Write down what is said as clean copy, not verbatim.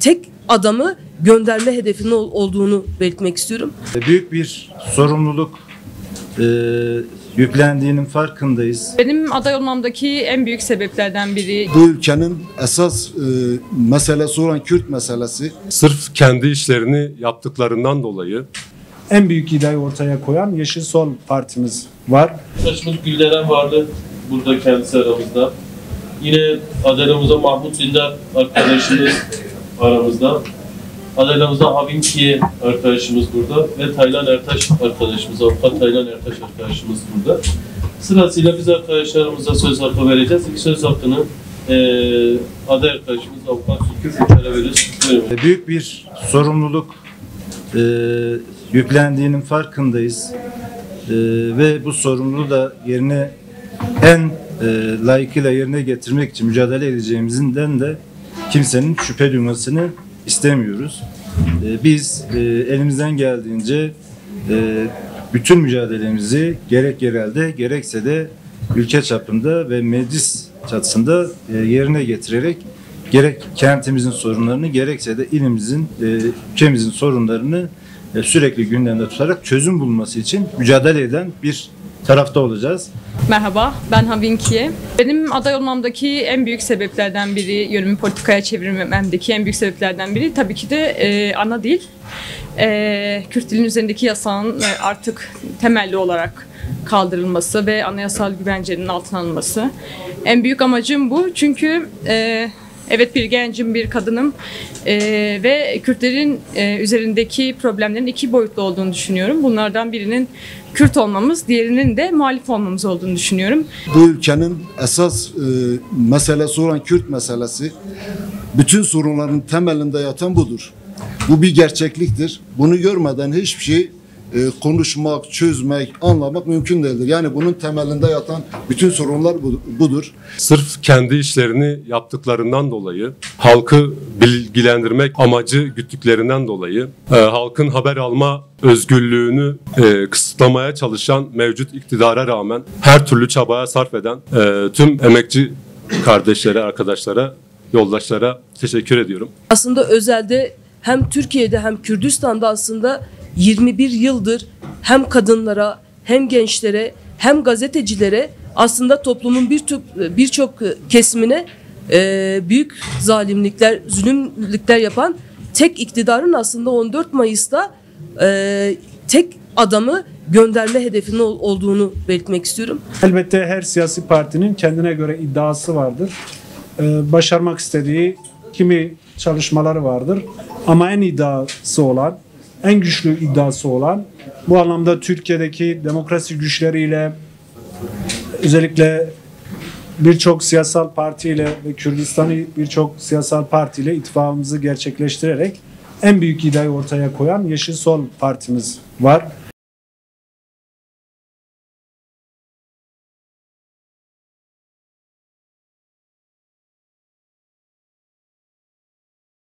tek adamı gönderme hedefinin olduğunu belirtmek istiyorum. Büyük bir sorumluluk yüklendiğinin farkındayız. Benim aday olmamdaki en büyük sebeplerden biri Bu ülkenin esas meselesi olan Kürt meselesi. Sırf kendi işlerini yaptıklarından dolayı en büyük iddiayı ortaya koyan Yeşil Sol Partimiz var. Arkadaşımız Gülderen vardı burada kendisi aramızda. Yine adaylarımıza Mahmut Dindar arkadaşımız aramızda. Adaylarımızda Havinkiye arkadaşımız burada ve Taylan Ertaş arkadaşımız, avukat Taylan Ertaş arkadaşımız burada. Sırasıyla biz arkadaşlarımıza söz hakkı vereceğiz. İlk söz hakkını aday arkadaşımız avukat Sülkü Uçar'a veririz. Büyük bir sorumluluk yüklendiğinin farkındayız. Ve bu sorumluluğu da yerine en layıkıyla yerine getirmek için mücadele edeceğimizden de kimsenin şüphe duymasını istemiyoruz. Biz elimizden geldiğince bütün mücadelemizi gerek yerelde gerekse de ülke çapında ve meclis çatısında yerine getirerek gerek kentimizin sorunlarını gerekse de ilimizin, ülkemizin sorunlarını sürekli gündemde tutarak çözüm bulması için mücadele eden bir tarafta olacağız. Merhaba, ben Havinkiye. Benim aday olmamdaki en büyük sebeplerden biri, yönümü politikaya çevirmemdeki en büyük sebeplerden biri tabii ki de ana dil. Kürt dilinin üzerindeki yasağın artık temelli olarak kaldırılması ve anayasal güvencenin altına alınması. En büyük amacım bu çünkü evet bir gencim, bir kadınım ve Kürtlerin üzerindeki problemlerin iki boyutlu olduğunu düşünüyorum. Bunlardan birinin Kürt olmamız, diğerinin de muhalif olmamız olduğunu düşünüyorum. Bu ülkenin esas meselesi olan Kürt meselesi, bütün sorunların temelinde yatan budur. Bu bir gerçekliktir. Bunu görmeden hiçbir şey konuşmak, çözmek, anlamak mümkün değildir. Yani bunun temelinde yatan bütün sorunlar budur. sırf kendi işlerini yaptıklarından dolayı, halkı bilgilendirmek amacı güttüklerinden dolayı, halkın haber alma özgürlüğünü kısıtlamaya çalışan mevcut iktidara rağmen her türlü çabaya sarf eden tüm emekçi kardeşlere, arkadaşlara, yoldaşlara teşekkür ediyorum. Aslında özelde hem Türkiye'de hem Kürdistan'da aslında 21 yıldır hem kadınlara hem gençlere hem gazetecilere aslında toplumun birçok kesimine büyük zalimlikler, zulümlükler yapan tek iktidarın aslında 14 Mayıs'ta tek adamı gönderme hedefinin olduğunu belirtmek istiyorum. Elbette her siyasi partinin kendine göre iddiası vardır. Başarmak istediği kimi çalışmaları vardır. Ama en iddiası olan, en güçlü iddiası olan, bu anlamda Türkiye'deki demokrasi güçleriyle, özellikle birçok siyasal partiyle ve Kürdistan'ı birçok siyasal partiyle ittifakımızı gerçekleştirerek en büyük iddiayı ortaya koyan Yeşil Sol Partimiz var.